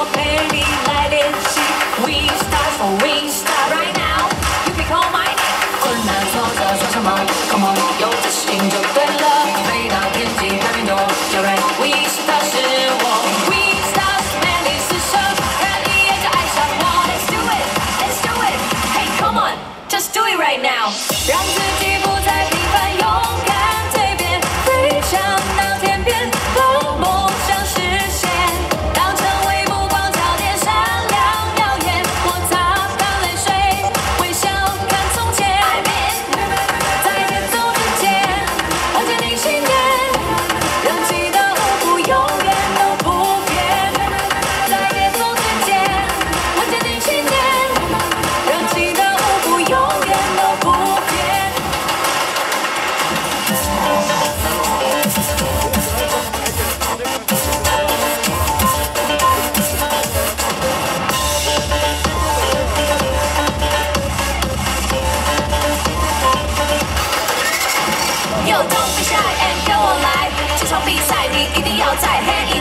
我陪你来练习。We start for we start right now. You can call my name. 困难挫折说什么 ？Come on，有自信就对了。飞到天际那边多，就 right。We start 是我 ，We start 美丽四射，看一眼就爱上我。Let's do it, let's do it. Hey, come on, just do it right now. 让自己不再平凡，勇敢蜕变，飞向那天边，把梦想实现。当成为目光焦点，闪亮耀眼。我擦干泪水，微笑看从前。在节奏之间，我坚定信念，燃起的舞步永远都不变。在节奏之间，我坚定信念，燃起的舞步永远都不变。Yo, don't be shy and 跟我来，这场比赛你一定要在黑。